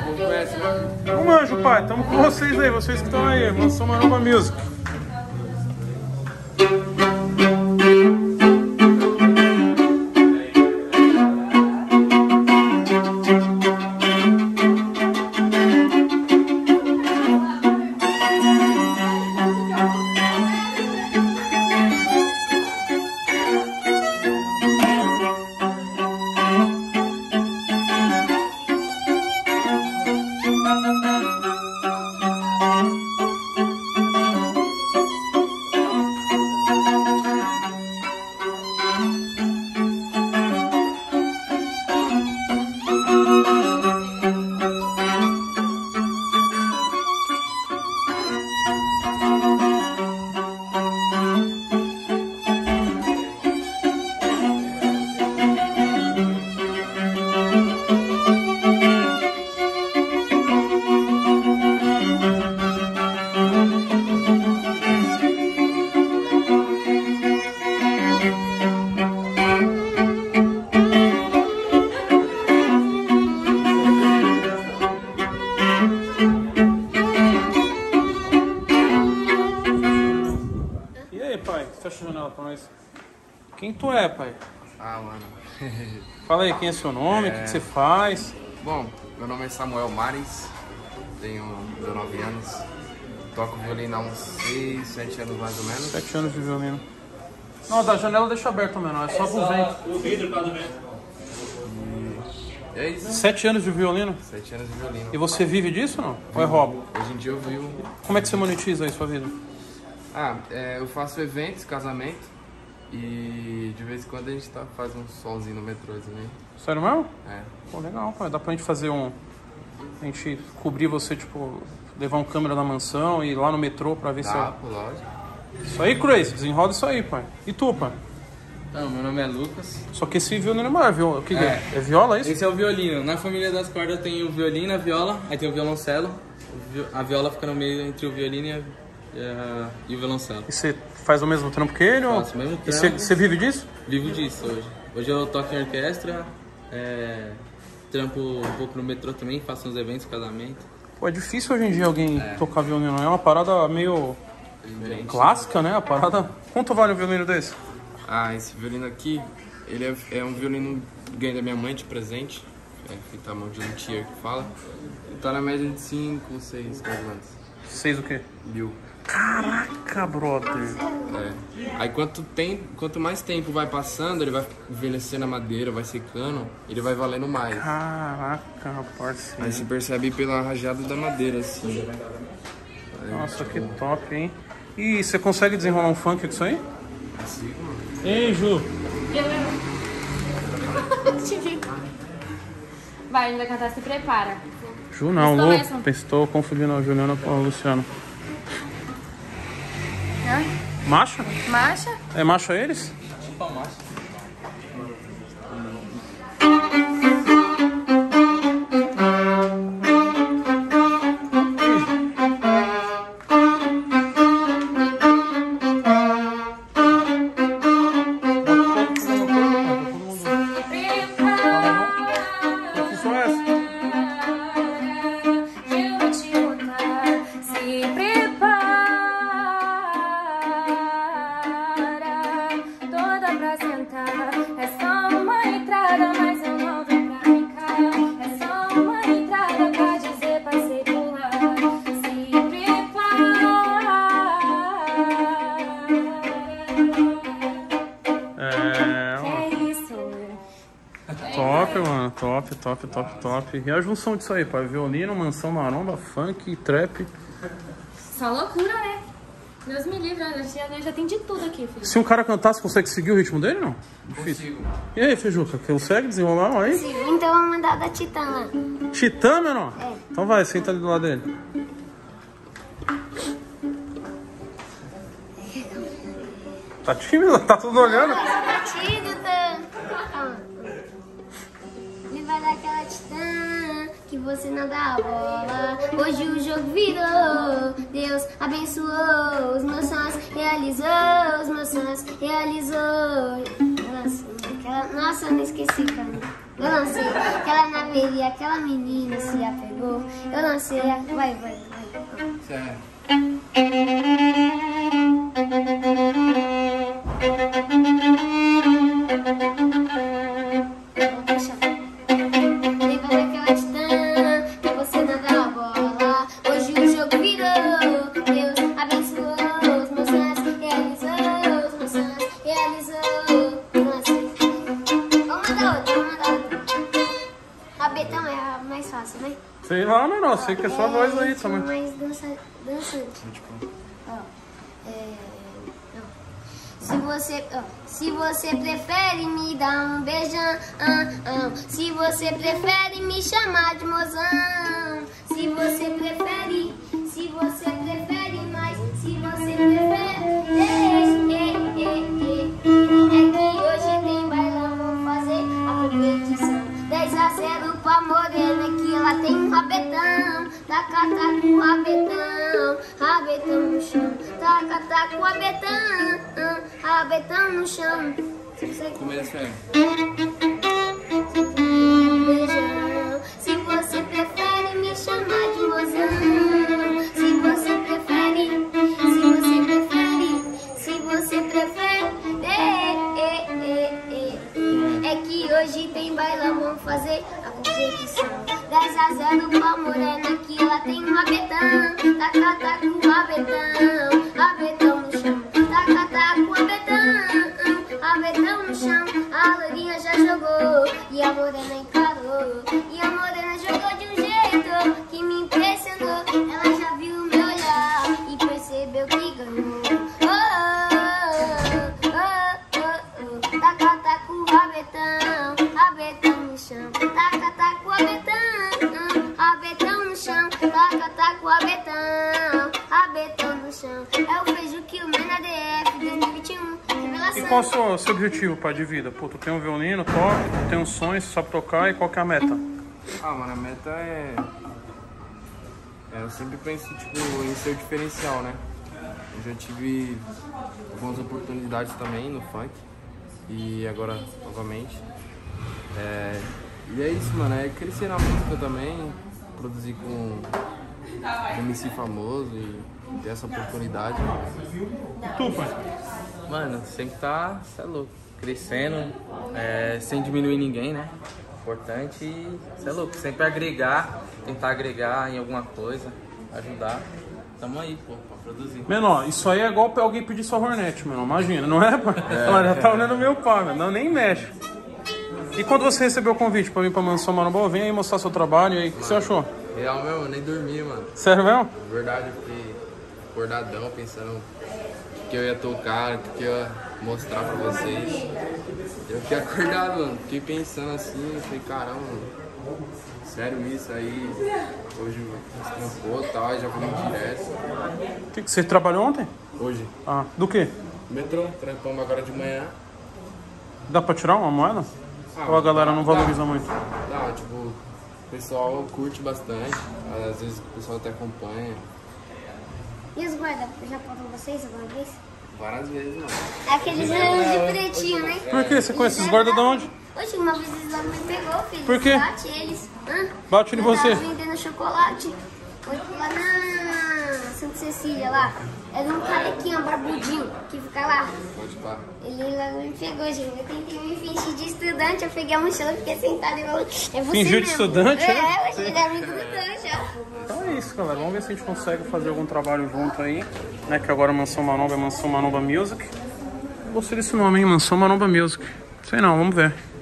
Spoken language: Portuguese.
conhece, né? Não manjo, pai. Tamo com vocês aí. Vocês que estão aí. Lançou uma nova music. Fecha a janela pra nós. Quem tu é, pai? Ah, mano. Fala aí, quem é seu nome, o que você faz? Bom, meu nome é Samuel Mares, tenho 19 anos, toco violino há uns 6, 7 anos mais ou menos. 7 anos de violino. Não, da janela deixa aberta, menor, é só pro vento. O vidro para do vento. E é isso. 7 anos de violino? 7 anos de violino. E você vive disso ou não? Ou é hobby? Hoje em dia eu vivo. Como é que você monetiza aí sua vida? Eu faço eventos, casamento e de vez em quando a gente faz um solzinho no metrô também. Sério mesmo? É. Pô, legal, pai. Dá pra gente fazer a gente cobrir você, tipo, levar uma câmera da mansão e ir lá no metrô pra ver se... Pô, lógico. Isso aí, Crazy, desenrola isso aí, pai. E tu, pai? Não, meu nome é Lucas. Só que esse violino é maior, o que é? É viola, é isso? Esse é o violino. Na família das cordas tem o violino, a viola, aí tem o violoncelo. A viola fica no meio entre o violino e o violoncelo. E você faz o mesmo trampo que ele? Faço o mesmo E trampo. você vive disso? Vivo disso hoje. Hoje eu toco em orquestra, trampo um pouco no metrô também, faço uns eventos, casamento. Pô, é difícil hoje em dia alguém tocar violino, é uma parada meio clássica, né? A parada... Quanto vale um violino desse? Esse violino aqui, ele é um violino que ganhei da minha mãe de presente. Feito à mão de luthier que fala. Ele tá na média de 5, 6, mais ou menos. 6 o quê? 1000. Caraca, brother. Aí quanto mais tempo vai passando, ele vai envelhecendo a madeira, vai secando, ele vai valendo mais. Caraca, parceiro. Aí você percebe pela rajada da madeira, assim. Nossa, que top, hein? E você consegue desenrolar um funk com isso aí? Consigo, mano. Ei, Ju. Vai, a gente vai cantar Se Prepara. Ju não, Lu. começam. Estou confundindo a Juliana com a Luciana. Hã? Macha? Marcha? É macha eles? Opa, macho. Top, mano. Top. E a junção disso aí, pai? Violino, mansão, maromba, funk, trap. Só loucura, né? Deus me livre, já tem de tudo aqui, filho. Se um cara cantar, você consegue seguir o ritmo dele, não? Difícil. E aí, Fejuca, consegue desenrolar aí? Sim, então vamos mandar da Titã lá. Titã, menor? É. Então vai, senta ali do lado dele. Tá tímido? Tá tudo olhando? Batido, tá? Ele vai dar aquela Titã que você não dá a bola. Hoje o jogo virou. Deus abençoou. Os meus sonhos realizou. Os meus sonhos realizou. Nossa, eu não esqueci, cara. Eu lancei aquela naveria, aquela menina se apegou. jogou. Eu lancei a... Vai. Certo. Levanta aquela titã, que você não dá a bola. Hoje o jogo virou. Deus abençoou os meus sonhos, realizou os meus sonhos, realizou. Vamos mandar outra. A Betão é a mais fácil, né? Sei lá, menor, sei que é só voz aí também. Mais dançante. Ó, se você prefere me dar um beijão, se você prefere me chamar de mozão, se você prefere mais, se você prefere, é que hoje tem bailão, vamos fazer a competição. 10-0 pra Morena, que ela tem um rabetão, taca com rabetão, rabetão no chão, taca com rabetão, rabetão no chão. Começa aí. Beijão. Se você prefere me chamar de mozão, se você prefere, é que hoje tem bailão, vamos fazer a competição. 10-0 pra Morena, que ela tem um rabetão, taca com rabetão, rabetão no chão, taca com rabetão, rabetão no chão. A loirinha já jogou e a Morena encarou, e a Morena jogou de um jeito que me impressionou. Ela já viu o meu olhar e percebeu que ganhou. Taca com rabetão, rabetão no chão, taca com rabetão, rabetão no chão, taca com rabetão, rabetão no chão. É o beijo que o Mena DF 2021, revelação. E qual é o seu objetivo, pai, de vida? Pô, tu tem um violino, toca, tu tem um sonho, você sabe tocar, e qual que é a meta? Ah, mano, a meta é... Eu sempre penso, tipo, em ser o diferencial, né? Eu já tive algumas oportunidades também no funk. E agora, novamente. E é isso, mano. É crescer na música também, produzir com um MC famoso e ter essa oportunidade. E tu, pai? Mano, sempre tá, cê é louco, crescendo, sem diminuir ninguém, né? Importante e, cê é louco, sempre agregar, tentar agregar em alguma coisa, ajudar. Tamo aí, pô, pra produzir. Menor, isso aí é igual pra alguém pedir sua Hornet, menor. Imagina, não é, pai? Ela já tá olhando meu pai, não, nem mexe. E quando você recebeu o convite pra vir pra Mansão Maromba, vem aí mostrar seu trabalho, e aí, o que você achou? Real mesmo, eu nem dormi, mano. Sério mesmo? Verdade, eu fiquei acordadão pensando que eu ia tocar, que eu ia mostrar pra vocês. Eu fiquei acordado, mano. Fiquei pensando assim, falei, caramba, mano, sério isso aí? Hoje trampou e tal, já vim direto. Que você trabalhou ontem? Hoje, Ah, do quê? metrô, trampamos agora de manhã. Dá pra tirar uma moeda? Ou a galera não valoriza muito? Dá, tipo, o pessoal curte bastante, às vezes o pessoal até acompanha. E os guardas, já contam vocês alguma vez? Várias vezes, mano. Aqueles de pretinho, né? Por quê? Você conhece esses guardas de onde? Hoje uma vez eles lá me pegou, filho. Por quê? Bate eles. Bate em Eu você? tava vendendo chocolate. Foi lá na Santa Cecília, lá. Era um carequinha, um barbudinho, que fica lá. Pode pá. Ele lá me pegou, gente. Eu tentei me fingir de estudante, eu peguei a mochila, fiquei sentada e falei, é você Fingiu de mesmo. estudante, é? né? Eu cheguei amigo do Danja. Então é isso, galera. Vamos ver se a gente consegue fazer algum trabalho junto aí, né? Que agora Mansão Maromba é Mansão Maromba Music. Gostei desse nome, hein? Mansão Maromba Music. Sei não, vamos ver.